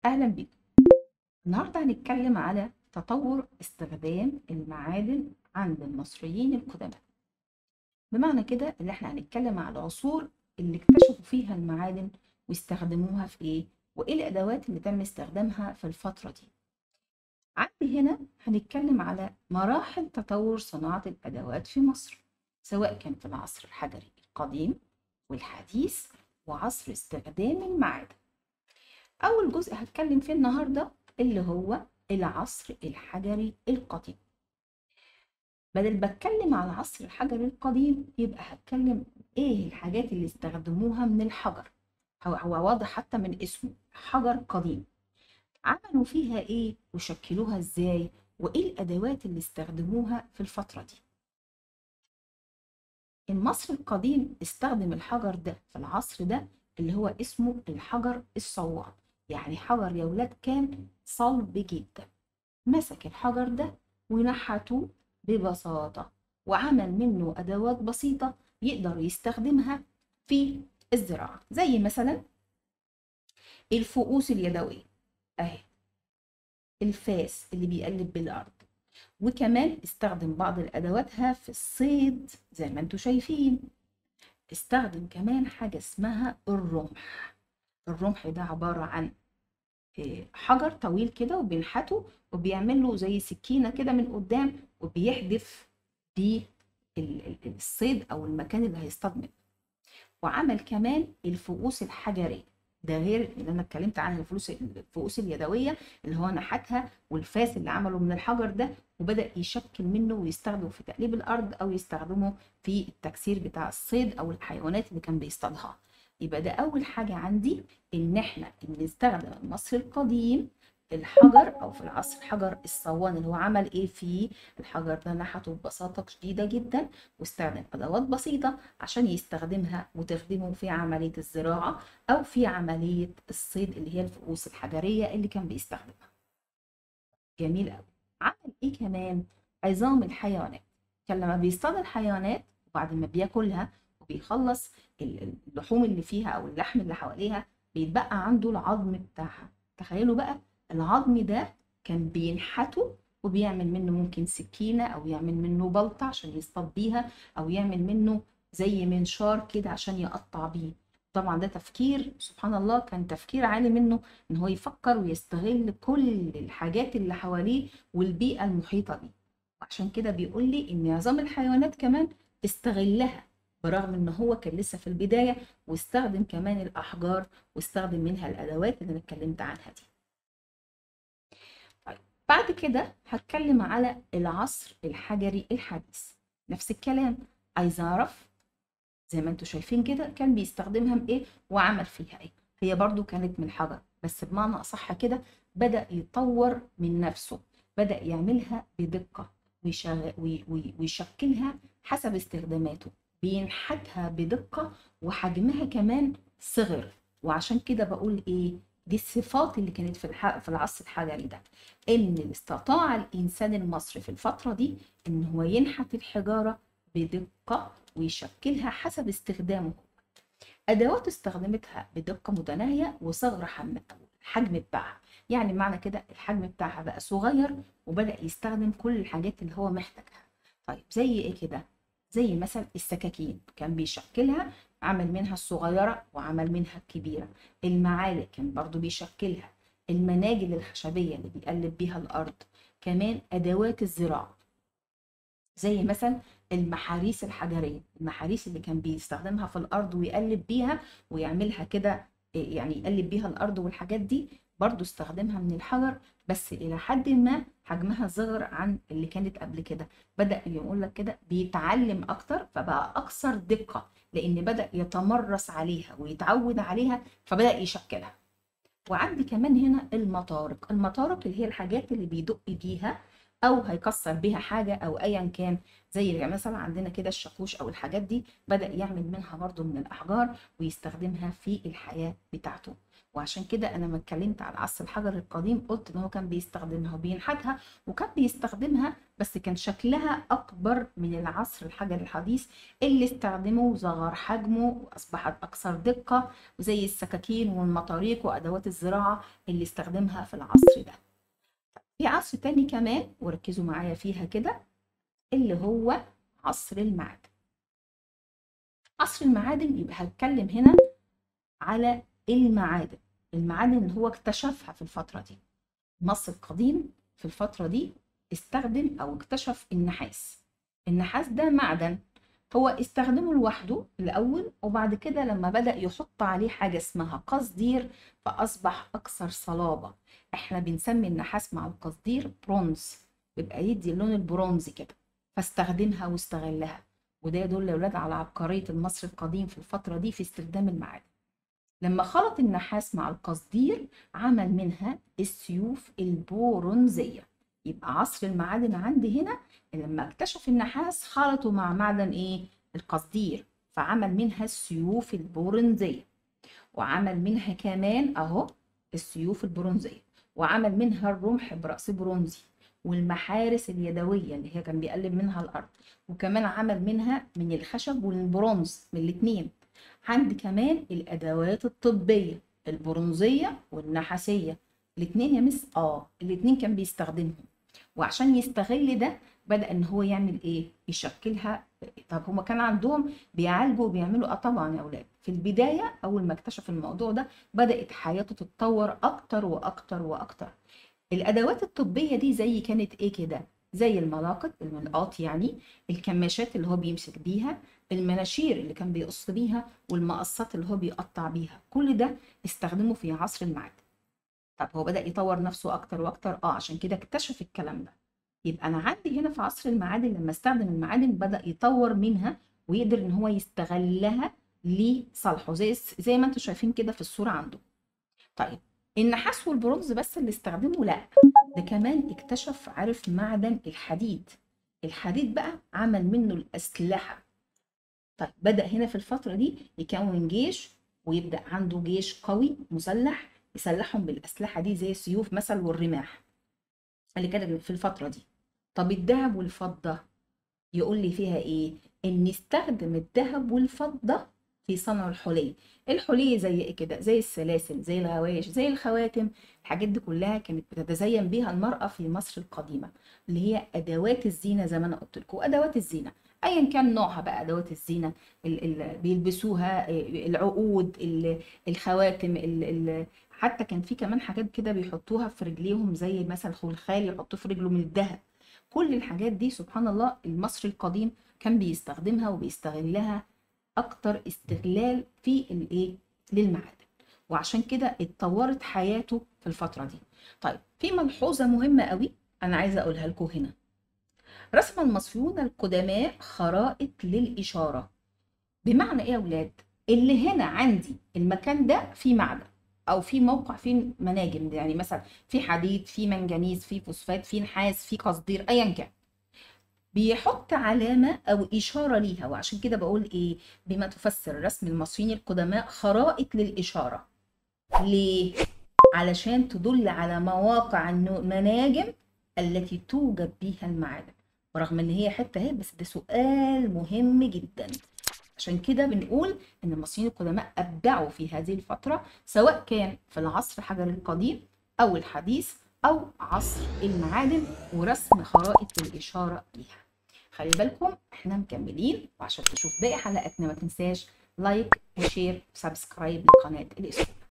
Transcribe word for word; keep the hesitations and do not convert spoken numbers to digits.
أهلا بيكم. النهاردة هنتكلم على تطور استخدام المعادن عند المصريين القدماء. بمعنى كده اللي احنا هنتكلم على العصور اللي اكتشفوا فيها المعادن واستخدموها في ايه، وايه الأدوات اللي تم استخدامها في الفترة دي. عندي هنا هنتكلم على مراحل تطور صناعة الأدوات في مصر، سواء كان في العصر الحجري القديم والحديث وعصر استخدام المعادن. أول جزء هتكلم فيه النهاردة اللي هو العصر الحجري القديم. بدل بتكلم على العصر الحجري القديم يبقى هتكلم ايه الحاجات اللي استخدموها من الحجر. هو هو واضح حتى من اسمه حجر قديم. عملوا فيها ايه وشكلوها ازاي، وايه الادوات اللي استخدموها في الفترة دي. المصري القديم استخدم الحجر ده في العصر ده اللي هو اسمه الحجر الصواب. يعني حجر يا ولاد كان صلب جدا. مسك الحجر ده ونحته ببساطة وعمل منه أدوات بسيطة يقدر يستخدمها في الزراعة، زي مثلا الفؤوس اليدوية أهي، الفاس اللي بيقلب بالأرض، وكمان استخدم بعض الأدواتها في الصيد زي ما انتوا شايفين. استخدم كمان حاجة اسمها الرمح. الرمح ده عبارة عن آه، حجر طويل كده وبينحته وبيعمل له زي سكينة كده من قدام، وبيحدف بيه ال- ال- الصيد أو المكان اللي هيصطاد منه. وعمل كمان الفؤوس الحجرية، ده غير اللي أنا اتكلمت عن الفؤوس الفؤوس اليدوية اللي هو نحتها، والفاس اللي عمله من الحجر ده وبدأ يشكل منه ويستخدمه في تقليب الأرض أو يستخدمه في التكسير بتاع الصيد أو الحيوانات اللي كان بيصطادها. يبقى ده أول حاجة عندي، إن إحنا بنستخدم المصري القديم الحجر، أو في العصر الحجر الصوان اللي هو عمل إيه فيه. الحجر ده نحته ببساطة شديدة جدا واستخدم أدوات بسيطة عشان يستخدمها وتخدمه في عملية الزراعة أو في عملية الصيد اللي هي الفؤوس الحجرية اللي كان بيستخدمها. جميل قوي. عمل إيه كمان؟ عظام الحيوانات. كان لما بيصطاد الحيوانات وبعد ما بياكلها وبيخلص ال- اللحوم اللي فيها أو اللحم اللي حواليها، بيتبقى عنده العظم بتاعها. تخيلوا بقى، العظم ده كان بينحته وبيعمل منه ممكن سكينة أو يعمل منه بلطة عشان يصطاد بيها، أو يعمل منه زي منشار كده عشان يقطع بيه. طبعا ده تفكير سبحان الله، كان تفكير عالي منه ان هو يفكر ويستغل كل الحاجات اللي حواليه والبيئة المحيطة بيه. وعشان كده بيقول لي ان عظام الحيوانات كمان استغلها، برغم ان هو كان لسه في البداية، واستخدم كمان الاحجار واستخدم منها الادوات اللي انا اتكلمت عنها دي. طيب، بعد كده هتكلم على العصر الحجري الحديث. نفس الكلام، عايزه اعرف زي ما انتوا شايفين كده كان بيستخدمها بايه وعمل فيها ايه. هي برضو كانت من الحجر، بس بمعنى اصح كده بدأ يطور من نفسه، بدأ يعملها بدقة ويشغ... وي... وي... ويشكلها حسب استخداماته، بينحتها بدقة وحجمها كمان صغر. وعشان كده بقول ايه، دي الصفات اللي كانت في الح... في العصر الحجري ده، ان استطاع الانسان المصري في الفترة دي ان هو ينحت الحجارة بدقة ويشكلها حسب استخدامه. أدوات استخدمتها بدقة متناهية وصغر حم- الحجم بتاعها. يعني معنى كده الحجم بتاعها بقى صغير وبدأ يستخدم كل الحاجات اللي هو محتاجها. طيب زي ايه كده؟ زي مثلا السكاكين كان بيشكلها، عمل منها الصغيرة وعمل منها الكبيرة. المعالق كان برضو بيشكلها. المناجل الخشبية اللي بيقلب بيها الأرض. كمان أدوات الزراعة زي مثلا المحاريس الحجرية، المحاريس اللي كان بيستخدمها في الأرض ويقلب بيها ويعملها كده، يعني يقلب بيها الأرض والحاجات دي برضو استخدمها من الحجر، بس إلى حد ما حجمها صغر عن اللي كانت قبل كده. بدأ يقول لك كده بيتعلم أكتر فبقى أكثر دقة، لأن بدأ يتمرس عليها ويتعود عليها فبدأ يشكلها. وعندي كمان هنا المطارق. المطارق اللي هي الحاجات اللي بيدق بيها او هيكسر بيها حاجه او ايا كان، زي يعني مثلا عندنا كده الشاكوش او الحاجات دي، بدأ يعمل منها برضو من الاحجار ويستخدمها في الحياه بتاعته. وعشان كده انا لما اتكلمت على عصر الحجر القديم قلت ان هو كان بيستخدمها وبينحتها، وكان بيستخدمها بس كان شكلها اكبر من العصر الحجر الحديث اللي استخدمه وصغر حجمه واصبحت اكثر دقة، وزي السكاكين والمطاريق وادوات الزراعة اللي استخدمها في العصر ده. في عصر تاني كمان وركزوا معايا فيها كده، اللي هو عصر المعادن. عصر المعادن يبقى هتكلم هنا على المعادن، المعادن اللي هو اكتشفها في الفترة دي. مصر القديم في الفترة دي استخدم أو اكتشف النحاس. النحاس ده معدن هو استخدمه لوحده الأول، وبعد كده لما بدأ يحط عليه حاجة اسمها قصدير فأصبح أكثر صلابة. احنا بنسمي النحاس مع القصدير برونز، بيبقى يدي اللون البرونزي كده، فاستخدمها واستغلها. وده يدل يا ولاد على عبقرية المصري القديم في الفترة دي في استخدام المعادن. لما خلط النحاس مع القصدير عمل منها السيوف البرونزية. يبقى عصر المعادن عندي هنا لما اكتشف النحاس خلطه مع معدن ايه؟ القصدير، فعمل منها السيوف البرونزية. وعمل منها كمان اهو السيوف البرونزية، وعمل منها الرمح برأس برونزي، والمحارس اليدوية اللي هي كان بيقلب منها الأرض، وكمان عمل منها من الخشب والبرونز من الاتنين. عندي كمان الأدوات الطبية البرونزية والنحاسية، الاتنين يا مس؟ اه الاتنين كان بيستخدمهم. وعشان يستغل ده بدأ ان هو يعمل ايه؟ يشكلها. طب هما كان عندهم بيعالجوا وبيعملوا اه طبعا يا اولاد. في البداية اول ما اكتشف الموضوع ده بدأت حياته تتطور اكتر واكتر واكتر. الادوات الطبية دي زي كانت ايه كده؟ زي الملاقط، الملقاط يعني، الكماشات اللي هو بيمسك بيها، المناشير اللي كان بيقص بيها، والمقصات اللي هو بيقطع بيها. كل ده استخدمه في عصر المعادن. طب هو بدأ يطور نفسه اكتر واكتر اه عشان كده اكتشف الكلام ده. يبقى انا عندي هنا في عصر المعادن لما استخدم المعادن بدأ يطور منها ويقدر ان هو يستغلها لصالحه، زي زي ما انتم شايفين كده في الصورة عنده. طيب النحاس والبرونز بس اللي استخدمه؟ لا، ده كمان اكتشف عارف معدن الحديد. الحديد بقى عمل منه الأسلحة. طيب بدأ هنا في الفترة دي يكون جيش، ويبدأ عنده جيش قوي مسلح يسلحهم بالأسلحة دي زي السيوف مثلا والرماح اللي كانت في الفترة دي. طب الذهب والفضة يقول لي فيها ايه؟ ان استخدم الذهب والفضة في صنع الحلي. الحلي زي ايه كده؟ زي السلاسل، زي الغوايش، زي الخواتم. الحاجات دي كلها كانت بتتزين بيها المرأة في مصر القديمة، اللي هي ادوات الزينة زي ما انا قلت لكم. ادوات الزينة ايا كان نوعها بقى، ادوات الزينة اللي بيلبسوها، العقود، الخواتم، ال ال حتى كان في كمان حاجات كده بيحطوها في رجليهم زي مثلا خلخال يحطوه في رجله من الذهب. كل الحاجات دي سبحان الله المصري القديم كان بيستخدمها وبيستغلها اكتر استغلال في الايه؟ للمعادن. وعشان كده اتطورت حياته في الفترة دي. طيب في ملحوظة مهمة قوي انا عايزة اقولها لكم هنا. رسم المصريون القدماء خرائط للإشارة. بمعنى ايه يا اولاد؟ اللي هنا عندي المكان ده فيه معدن او في موقع فيه مناجم، يعني مثلا في حديد، في منجنيز، في فوسفات، في نحاس، في قصدير، ايا كان بيحط علامة أو إشارة ليها. وعشان كده بقول إيه؟ بما تفسر رسم المصريين القدماء خرائط للإشارة. ليه؟ علشان تدل على مواقع المناجم التي توجد بها المعادن. ورغم إن هي حتة اهي بس ده سؤال مهم جدا. عشان كده بنقول إن المصريين القدماء أبدعوا في هذه الفترة، سواء كان في العصر الحجري القديم أو الحديث أو عصر المعادن، ورسم خرائط الإشارة ليها. خلي بالكم احنا مكملين، وعشان تشوف باقي حلقاتنا ما تنساش لايك وشير وسبسكرايب لقناة الاسم.